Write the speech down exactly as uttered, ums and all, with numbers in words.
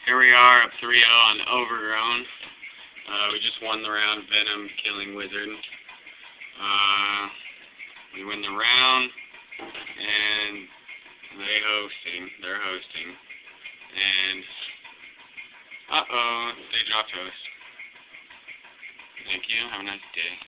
Here we are up three oh on Overgrown. Uh, we just won the round, Venom killing Wizard. Uh, we win the round, and they hosting. They're hosting. And, uh-oh, they dropped host. Thank you. Have a nice day.